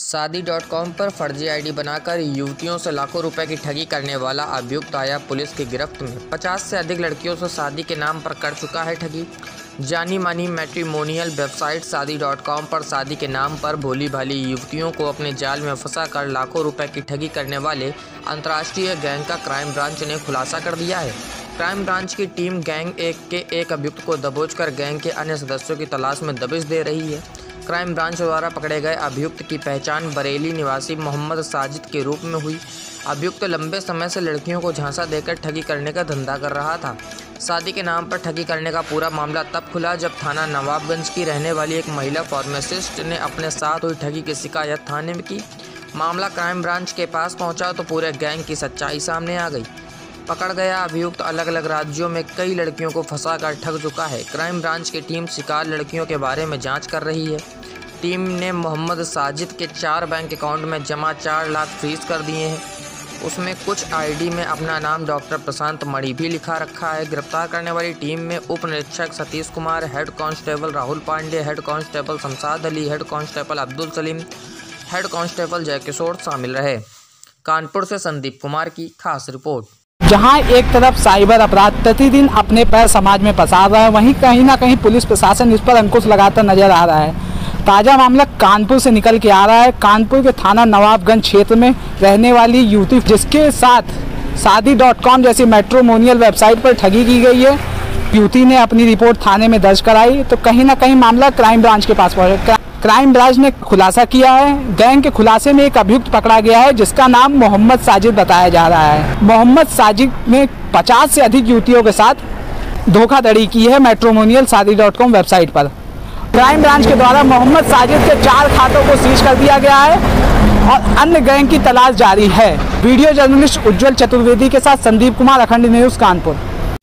शादी.com पर फर्जी आईडी बनाकर युवतियों से लाखों रुपए की ठगी करने वाला अभियुक्त आया पुलिस की गिरफ्त में। 50 से अधिक लड़कियों से शादी के नाम पर कर चुका है ठगी। जानी मानी मैट्रिमोनियल वेबसाइट शादी.com पर शादी के नाम पर भोली भाली युवतियों को अपने जाल में फंसाकर लाखों रुपए की ठगी करने वाले अंतर्राष्ट्रीय गैंग का क्राइम ब्रांच ने खुलासा कर दिया है। क्राइम ब्रांच की टीम गैंग के एक अभियुक्त को दबोचकर गैंग के अन्य सदस्यों की तलाश में दबिश दे रही है। क्राइम ब्रांच द्वारा पकड़े गए अभियुक्त की पहचान बरेली निवासी मोहम्मद साजिद के रूप में हुई। अभियुक्त लंबे समय से लड़कियों को झांसा देकर ठगी करने का धंधा कर रहा था। शादी के नाम पर ठगी करने का पूरा मामला तब खुला जब थाना नवाबगंज की रहने वाली एक महिला फार्मासिस्ट ने अपने साथ हुई ठगी की शिकायत थाने में की। मामला क्राइम ब्रांच के पास पहुंचा तो पूरे गैंग की सच्चाई सामने आ गई। पकड़ गया अभियुक्त अलग अलग राज्यों में कई लड़कियों को फंसाकर ठग चुका है। क्राइम ब्रांच की टीम शिकार लड़कियों के बारे में जांच कर रही है। टीम ने मोहम्मद साजिद के 4 बैंक अकाउंट में जमा 4 लाख फ्रीज कर दिए हैं। उसमें कुछ आईडी में अपना नाम डॉक्टर प्रशांत मणि भी लिखा रखा है। गिरफ्तार करने वाली टीम में उप निरीक्षक Satish Kumar, head constable Rahul Pandey, head constable Shamshad Ali, head constable Abdul Salim, head constable Jai Kishore शामिल रहे। कानपुर से संदीप कुमार की खास रिपोर्ट। जहां एक तरफ साइबर अपराध प्रतिदिन अपने पैर समाज में पसार रहा है, वहीं कहीं ना कहीं पुलिस प्रशासन इस पर अंकुश लगाता नजर आ रहा है। ताज़ा मामला कानपुर से निकल के आ रहा है। कानपुर के थाना नवाबगंज क्षेत्र में रहने वाली युवती जिसके साथ शादी.com जैसी मैट्रिमोनियल वेबसाइट पर ठगी की गई है, युवती ने अपनी रिपोर्ट थाने में दर्ज कराई तो कहीं ना कहीं मामला क्राइम ब्रांच के पास पहुंचा। क्राइम ब्रांच ने खुलासा किया है। गैंग के खुलासे में एक अभियुक्त पकड़ा गया है जिसका नाम मोहम्मद साजिद बताया जा रहा है। मोहम्मद साजिद ने 50 से अधिक युवतियों के साथ धोखाधड़ी की है मैट्रिमोनियल शादी.com वेबसाइट पर। क्राइम ब्रांच के द्वारा मोहम्मद साजिद के 4 खातों को सीज कर दिया गया है और अन्य गैंग की तलाश जारी है। वीडियो जर्नलिस्ट उज्जवल चतुर्वेदी के साथ संदीप कुमार, अखंड न्यूज, कानपुर।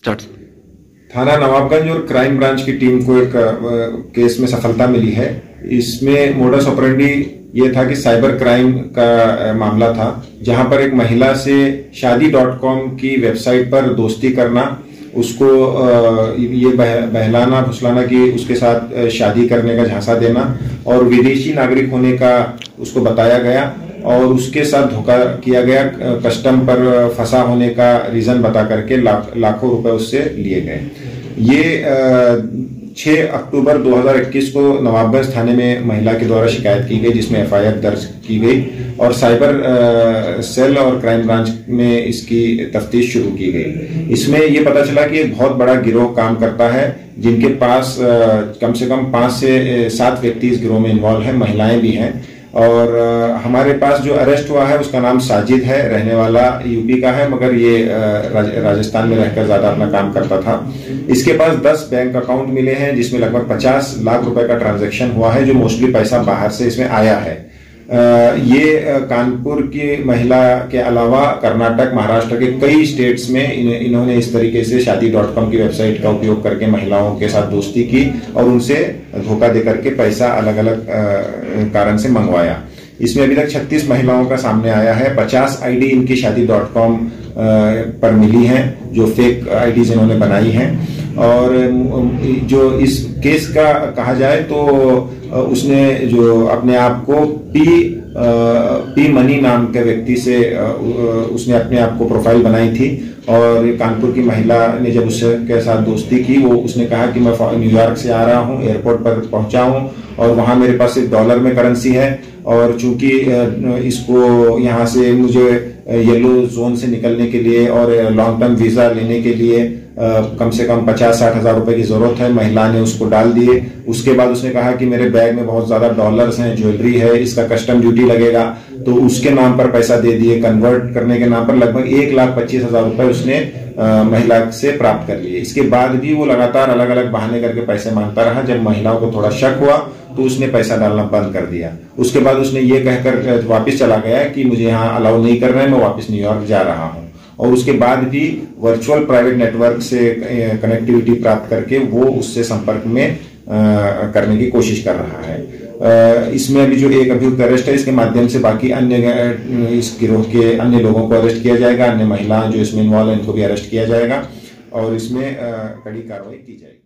थाना नवाबगंज और क्राइम ब्रांच की टीम को एक केस में सफलता मिली है। इसमें मोडस ऑपरेंडी ये था कि साइबर क्राइम का मामला था, जहां पर एक महिला से शादी.com की वेबसाइट पर दोस्ती करना, उसको ये बहलाना फुसलाना कि उसके साथ शादी करने का झांसा देना और विदेशी नागरिक होने का उसको बताया गया और उसके साथ धोखा किया गया। कस्टम पर फंसा होने का रीजन बता करके लाखों रुपए उससे लिए गए। ये 6 अक्टूबर 2021 को नवाबगंज थाने में महिला के द्वारा शिकायत की गई, जिसमें एफआईआर दर्ज की गई और साइबर सेल और क्राइम ब्रांच में इसकी तफ्तीश शुरू की गई। इसमें यह पता चला कि एक बहुत बड़ा गिरोह काम करता है, जिनके पास कम से कम 5 से 7 व्यक्ति इस गिरोह में इन्वॉल्व हैं, महिलाएं भी हैं। और हमारे पास जो अरेस्ट हुआ है उसका नाम साजिद है, रहने वाला यूपी का है, मगर ये राजस्थान में रहकर ज्यादा अपना काम करता था। इसके पास 10 बैंक अकाउंट मिले हैं जिसमें लगभग 50 लाख रुपए का ट्रांजैक्शन हुआ है, जो मोस्टली पैसा बाहर से इसमें आया है। ये कानपुर की महिला के अलावा कर्नाटक, महाराष्ट्र के कई स्टेट्स में इन्होंने इस तरीके से शादी.com की वेबसाइट का उपयोग करके महिलाओं के साथ दोस्ती की और उनसे धोखा देकर के पैसा अलग अलग कारण से मंगवाया। इसमें अभी तक 36 महिलाओं का सामने आया है। 50 आईडी इनकी शादी.com पर मिली हैं, जो फेक आईडीज इन्होंने बनाई हैं। और जो इस केस का कहा जाए तो उसने जो अपने आप को पी मनी नाम के व्यक्ति से उसने अपने आप को प्रोफाइल बनाई थी और कानपुर की महिला ने जब उसके साथ दोस्ती की, वो उसने कहा कि मैं न्यूयॉर्क से आ रहा हूँ, एयरपोर्ट पर पहुंचा हूँ और वहां मेरे पास सिर्फ डॉलर में करेंसी है और चूंकि इसको यहाँ से मुझे येलो जोन से निकलने के लिए और लॉन्ग टर्म वीजा लेने के लिए कम से कम 50-60 हजार रुपए की जरूरत है। महिला ने उसको डाल दिए। उसके बाद उसने कहा कि मेरे बैग में बहुत ज्यादा डॉलर्स हैं, ज्वेलरी है, इसका कस्टम ड्यूटी लगेगा, तो उसके नाम पर पैसा दे दिए। कन्वर्ट करने के नाम पर लगभग 1,25,000 रुपए उसने महिला से प्राप्त कर लिए। इसके बाद भी वो लगातार अलग अलग बहाने करके पैसे मांगता रहा। जब महिलाओं को थोड़ा शक हुआ तो उसने पैसा डालना बंद कर दिया। उसके बाद उसने ये कहकर वापस चला गया कि मुझे यहाँ अलाउ नहीं कर रहे हैं, मैं वापस न्यूयॉर्क जा रहा हूँ। और उसके बाद भी वर्चुअल प्राइवेट नेटवर्क से कनेक्टिविटी प्राप्त करके वो उससे संपर्क में करने की कोशिश कर रहा है। इसमें अभी जो एक अभियुक्त अरेस्ट है, इसके माध्यम से बाकी अन्य इस गिरोह के अन्य लोगों को अरेस्ट किया जाएगा। अन्य महिलाएं जो इसमें इन्वॉल्व हैं इनको भी अरेस्ट किया जाएगा और इसमें कड़ी कार्रवाई की जाएगी।